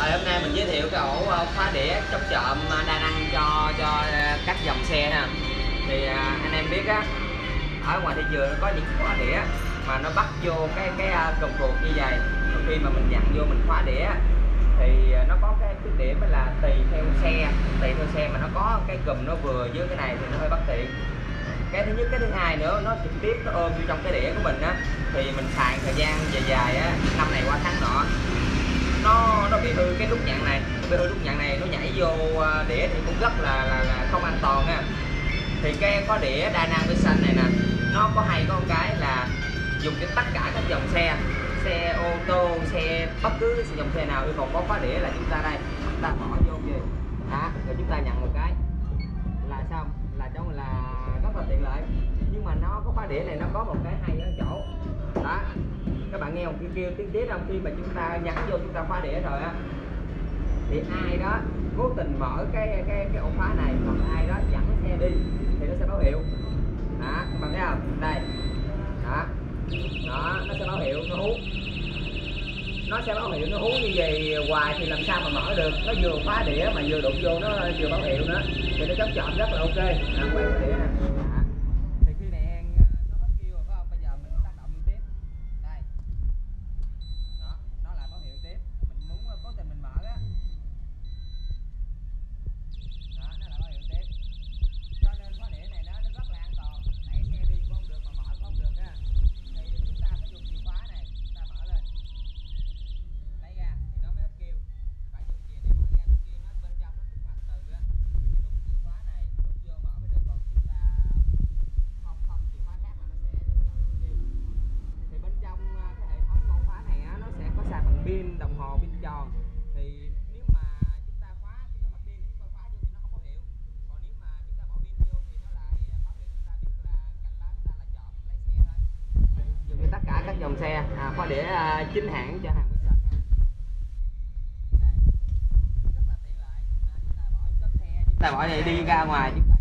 Hôm nay mình giới thiệu cái ổ khóa đĩa chống trộm đa năng cho các dòng xe nè. Thì anh em biết á, ở ngoài thị trường nó có những khóa đĩa mà nó bắt vô cái cụm thuộc như vậy. Khi mà mình dặn vô mình khóa đĩa thì nó có cái khuyết điểm là tùy theo xe mà nó có cái cụm nó vừa với cái này thì nó hơi bất tiện. Cái thứ nhất, cái thứ hai nữa, nó trực tiếp nó ôm vô trong cái đĩa của mình á, thì mình xài thời gian dài á, năm này qua tháng nọ nó bị hư cái nút nhặn này, nó nhảy vô đĩa thì cũng rất là không an toàn ha. Thì cái có đĩa đa năng Vision này nè, nó có hay có một cái là dùng cho tất cả các dòng xe ô tô, xe bất cứ dòng xe nào yêu cầu có khóa đĩa là chúng ta đây, chúng ta bỏ vô kìa đó, rồi chúng ta nhận một cái là xong, là trong là rất là tiện lợi. Nhưng mà nó có khóa đĩa này nó có một cái hay ở chỗ đó, các bạn nghe một kêu tiếng tít không? Khi mà chúng ta nhấn vô chúng ta khóa đĩa rồi á, thì ai đó cố tình mở cái ổ khóa này hoặc ai đó dẫn xe đi thì nó sẽ báo hiệu đó, các bạn thấy không? Đây đó, nó sẽ báo hiệu nó hú, nó hú như vậy hoài thì làm sao mà mở được. Nó vừa khóa đĩa mà vừa đụng vô nó vừa báo hiệu nữa thì nó chống trộm rất là ok. Quay cái đĩa nè. Thì khi này nó hết kêu rồi phải không? Bây giờ mình tác động tiếp đây đó, nó lại báo hiệu tiếp. Mình muốn cố tình mình mở á đó, nó lại báo hiệu tiếp. Cho nên khóa đĩa này nó rất là an toàn, đẩy xe đi cũng không được mà mở cũng không được á. Thì chúng ta phải dùng chìa khóa này, chúng ta mở lên lấy ra thì nó mới hết kêu. Phải dùng chìa này mở ra nó kia, nó bên trong nó kích hoạt từ á, cái nút chìa khóa này nút vô mở mới được. Còn chúng ta không chìa khóa khác là nó sẽ chống chậm kêu. Thì bên trong cái hệ thống con khóa này á, nó sẽ có sạc bằng pin đồng hồ pin tròn. Thì nếu mà chúng ta khóa khi nó mất pin, nếu mà khóa vô thì nó không báo hiệu. Còn nếu mà chúng ta bỏ pin vô thì nó lại báo hiệu, chúng ta biết là cảnh báo chúng ta là trộm lấy xe thôi. Dùng cho tất cả các dòng xe, khóa đĩa chính hãng cho hàng Vision nha. Đây, rất là tiện lợi. Chúng ta bỏ cốp xe, chúng ta bỏ đi ra ngoài.